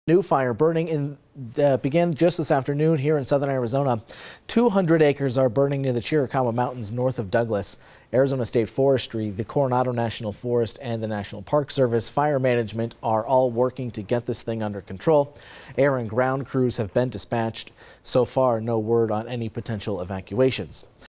New fire burning began just this afternoon here in southern Arizona. 200 acres are burning near the Chiricahua Mountains north of Douglas. Arizona State Forestry, the Coronado National Forest, and the National Park Service Fire Management are all working to get this thing under control. Air and ground crews have been dispatched. So far, no word on any potential evacuations.